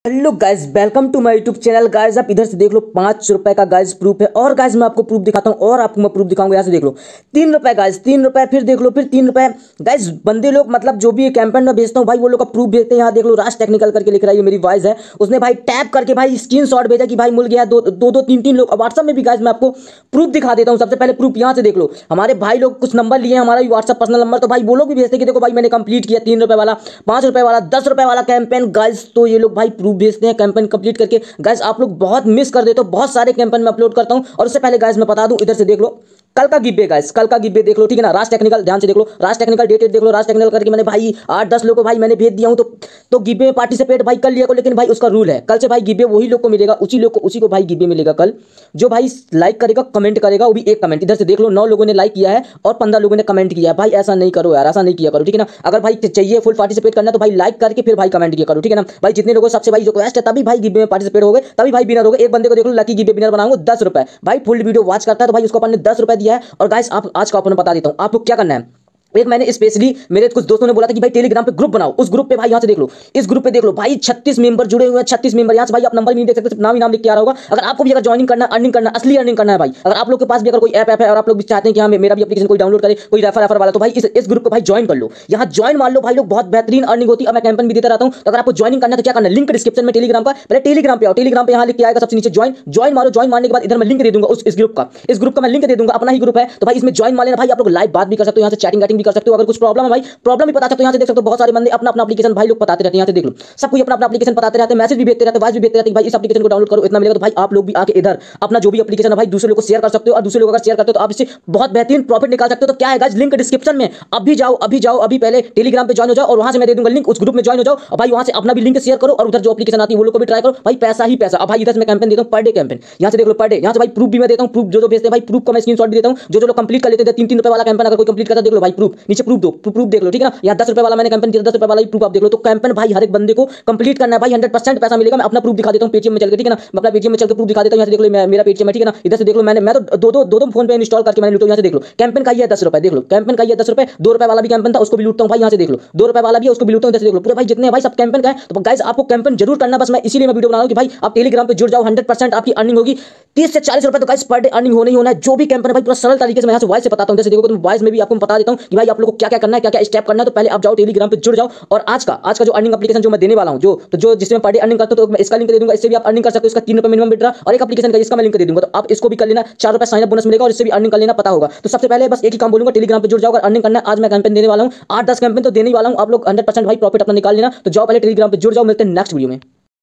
Hello guys, welcome to my YouTube channel. Guys आप इधर से देख लो, 5 रुपए का गाइज प्रूफ है। और गाइज मैं आपको प्रूफ दिखाता हूँ और आपको मैं प्रूफ दिखाऊंगा। यहाँ से देख लो 3 रुपए गाइज, 3 रुपए, फिर देख लो, फिर 3 रुपए। गाइज बंदे लोग मतलब जो भी कैंपेन में भेजता हूँ भाई, वो लोग का प्रूफ भेजते हैं। यहाँ देख लो, राज टेक्निकल करके लिख रहा है, ये मेरी वॉइस है। उसने भाई टैप करके भाई स्क्रीनशॉट भेजा कि भाई मिल गया। दो 3 लोग। व्हाट्सअप में भी गाइज मैं आपको प्रूफ दिखा देता हूँ। सबसे पहले प्रूफ यहाँ से देख लो, हमारे भाई लोग कुछ नंबर लिए, हमारा व्हाट्सअप पर्सनल नंबर, तो भाई वो लोग भी भेजते कि देखो भाई मैंने कंप्लीट किया 3 रुपए वाला, 5 रुपए वाला, 10 रुपए वाला कैंपेन। गाइज तो ये लोग भाई प्रूफ भेजते हैं कैंपेन कंप्लीट करके। गाइस आप लोग बहुत मिस कर देते हो, बहुत सारे कैंपेन में अपलोड करता हूं। और उससे पहले गाइस मैं बता दूं, इधर से देख लो कल का गिब्बे। गाइस कल का गिब्बे देख लो, ठीक है ना। राज टेक्निकल, ध्यान से देख लो, राज टेक्निकल डेट देख लो। राज टेक्निकल करके मैंने भाई 8-10 लोगों को भाई मैंने भेज दिया हूं। तो गिब्बे में पार्टिसिपेट भाई कर लिया को, लेकिन भाई उसका रूल है, कल से भाई गिब्बे वही लोग को मिलेगा, उसी को भाई गिब्बे मिलेगा कल, जो भाई लाइक करेगा, कमेंट करेगा, वो भी एक कमेंट। इधर से देख लो 9 लोगों ने लाइक किया है और 15 लोगों ने कमेंट किया है। भाई ऐसा नहीं करो यार, ऐसा नहीं किया करो, ठीक है ना। अगर भाई चाहिए फुल पार्टिसिपेट करना तो भाई लाइक करके फिर भाई कमेंट किया करो, ठीक है ना। भाई जितने लोगों सबसे भाई रिक्वेस्ट है, तभी भाई गिब्बे में पार्टिसिपेट हो गए, तभी भाई विनर हो गए। एक बंदे को देख लो, लकी गिब्बे विनर बनाऊंगा 10 रुपए। भाई फुल वीडियो वॉच करता है तो भाई उसको अपन ने 10 रुपए दिया है। और गाइस आप आज का अपन बता देता हूं आपको क्या करना है। एक मैंने स्पेशली मेरे कुछ दोस्तों ने बोला था कि भाई टेलीग्राम पे ग्रुप बनाओ, उस ग्रुप पे भाई यहाँ से देख लो, इस ग्रुप पे देख लो भाई 36 मेंबर जुड़े हुए हैं। 36 मेंबर। यहाँ से भाई आप नंबर भी नहीं देख सकते, सिर्फ नाम ही नाम लिख के आ रहा होगा। अगर आपको भी अगर ज्वाइनिंग करना, अर्निंग करना, असली अर्निंग करना है भाई, अगर आप लोग के पास भी अगर कोई ऐप है और आप लोग भी चाहते हैं कि हाँ मेरा भी एप्लीकेशन कोई डाउनलोड करे, कोई रेफर वाला, तो भाई इस ग्रुप को भाई ज्वाइन कर लो। यहाँ ज्वाइन मार लो भाई, लोग बहुत बेहतरीन अर्निंग होती है। मैं कैंपेन भी देता रहता हूँ। तो अगर आपको ज्वाइनिंग करना है तो क्या करना है, लिंक डिस्क्रिप्शन में टेलीग्राम का, पहले टेलीग्राम पे आओ, टेलीग्राम पे यहाँ लिख के आएगा सबसे नीचे ज्वाइन मारो। ज्वाइन मारने के बाद इधर मैं लिंक दे दूंगा इस ग्रुप का मैं लिंक दे दूंगा, अपना ही ग्रुप है। तो भाई इसमें ज्वाइन मार लेना भाई, आप लोग लाइव बात भी कर सकते हो, यहाँ से चैटिंग भी कर सकते हो। अगर कुछ प्रॉब्लम है भाई, प्रॉब्लम भी पता सकते हो। यहाँ से देख सकते हो बहुत सारे बंदे अपना एप्लीकेशन भाई लोग बताते रहते हैं। यहाँ से देख लो सब कोई अपना एप्लीकेशन बताते रहते हैं, मैसेज भी भेजते रहते हैं, वॉइस भी भेजते रहते हैं। भाई इस एप्लीकेशन को डाउनलोड करो, इतना मिलेगा। तो भाई आप लोग भी आके इधर अपना जो भी एप्लीकेशन है भाई दूसरे लोगों को शेयर कर सकते हो। और दूसरे लोग अगर शेयर करते हो तो आप इससे बहुत बेहतरीन प्रॉफिट निकाल सकते हो। तो क्या है गाइस, लिंक डिस्क्रिप्शन में, अभी जाओ, अभी पहले टेलीग्राम पे ज्वाइन हो जाओ और वहां से मैं दे दूंगा लिंक, उस ग्रुप में ज्वाइन हो जाओ और भाई वहां से अपना भी लिंक शेयर करो। और उधर जो एप्लीकेशन आती है वो लोग को भी ट्राई करो भाई, पैसा ही पैसा। अब भाई इधर से मैं कैंपेन देता हूं, पर डे कैंपेन। यहाँ से देख लो पर डे, यहाँ से भाई प्रूफ भी मैं देता हूं। प्रूफ जो भेजते हैं भाई, प्रूफ का मैं स्क्रीनशॉट भी देता हूं। जो लोग कंप्लीट कर लेते हैं 3 रुपए वाला कैंपेन, अगर कोई कंप्लीट करता है देख लो भाई प्रूफ, नीचे प्रूफ दो, प्रूफ देख लो, ठीक है ना। यहाँ 10 रुपए वाला मैंने कैंपेन दिया, 10 रुपए वाला प्रूफ आप देख लो। तो कैंपेन भाई हर एक बंदे को कंप्लीट करना है भाई, 100% पैसा मिलेगा। मैं अपना प्रूफ दिखा देता हूं पेटीएम में चल के, ठीक है ना। मैं अपना पेटीएम में चल के प्रूफ दिखा देता हूं। यहाँ से देख लो मेरा पेटीएम है, ठीक है ना। इधर से देख लो मैं तो दो फोन पे इंस्टॉल करके मैंने लूटा। यहाँ से देख लो कैंपेन का ही है 10 रुपए, देख लो कैंपेन का ही है 10 रुपए। 2 रुपए वाला भी कैंपेन था, उसको भी लूटता हूं भाई। यहाँ से देख लो 2 रुपए वाला भी है, उसको भी लूटता हूं। इधर से देख लो पूरे भाई जितने भाई सब कैंपेन का है। तो गाइस आपको कैंपेन जरूर करना, बस मैं इसीलिए मैं वीडियो बना रहा हूं कि भाई आप टेलीग्राम पे जुड़ जाओ, 100% आपकी अर्निंग होगी। 30 से 40 रुपए तो गाइस पर डे अर्निंग होना ही होना है। जो भी कैंपेन है भाई पूरा सरल तरीके से मैं यहाँ से वॉइस से बताता हूं। जैसे देखो तो वॉइस में भी आपको बता देता हूं कि भाई आप लोगों को क्या क्या करना है, क्या क्या स्टेप करना है। तो पहले आप जाओ टेलीग्राम पे जुड़ जाओ। और आज का जो अर्निंग एप्लीकेशन जो मैं देने वाला हूं, जो जिसमें पर डे अर्निंग करते हो, तो मैं इसका लिंक दे दूंगा। इससे भी आप अर्निंग कर सकते हो। इसका 3 रुपए मिनिमम विड्रॉ और एक एप्लीकेशन का इसका मैं लिंक दे दूंगा। तो आप इसको भी कर लेना, 4 रुपए साइन अप बोनस मिलेगा और इससे भी अर्निंग कर लेना, पता होगा। तो सबसे पहले बस एक ही काम बोलूंगा, टेलीग्राम पे जुड़ जाओ। अगर अर्निंग करना है, आज मैं कैंपेन देने वाला हूं, 8-10 कैंपेन तो देने ही वाला हूं। आप लोग 100% भाई प्रॉफिट अपना निकाल लेना। तो जाओ पहले टेलीग्राम पे जुड़ जाओ। मिलते हैं नेक्स्ट वीडियो में।